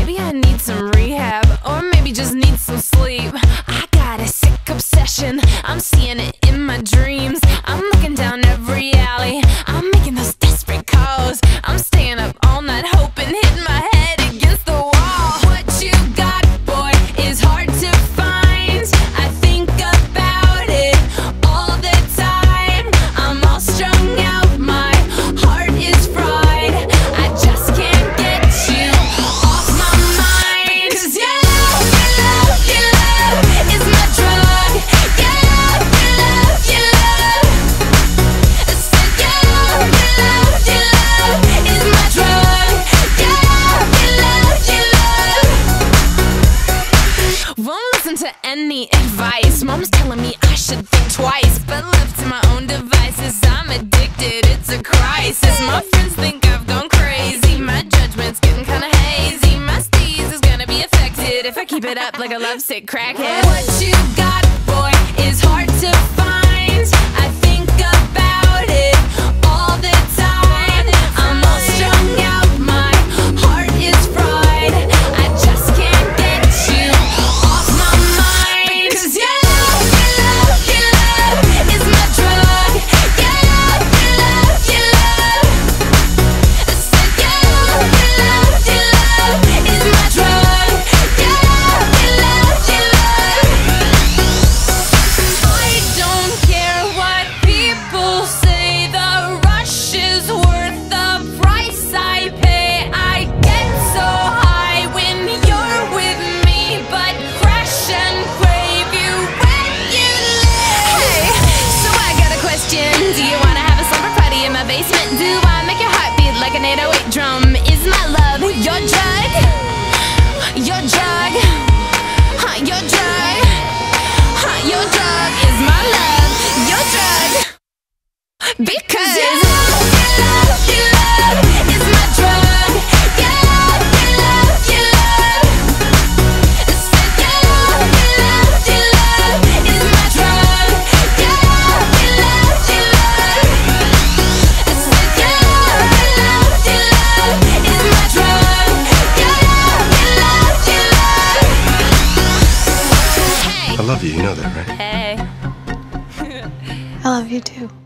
maybe I need some rehab, or maybe just need some sleep. I got a sick obsession, I'm seeing it in my dreams. I'm looking down every alley, I'm making those desperate calls. I'm staying up all night hoping, hitting my head against the wall. What you got, boy, is hard to find. I think about it all the time. I'm all strung out, my heart is fried. I just can't get you off my mind. 'Cause your love is my drug. Your love I said your love is my drug. Your love won't listen to any advice. Mom's telling me I should think twice, but left to my own devices, I'm addicted, it's a crisis. My friends think I've gone crazy, my judgment's getting kinda hazy. My steez is gonna be affected if I keep it up like a lovesick crackhead. What you got, boy, is hard to find. I think about it all the time. I'm all strung out, my heart is fried. I just can't get you off my mind. 'Cause your love is my drug. Your love I said your love is my drug. Your love I don't care what people say, the rush is worth the price I pay. I get so high when you're with me, but crash and crave you regularly. Hey, so I got a question. Do you wanna have a slumber party in my basement? Do I make your heart beat like an 808 drum? Is my love your drug? Your drug? Huh, your drug? Huh, your drug is my love. Your drug. Because your love is my drug. Your love I said your love is my drug. Your love I said your love is my drug. Your love I love you, you know that, right? Hey. I love you too.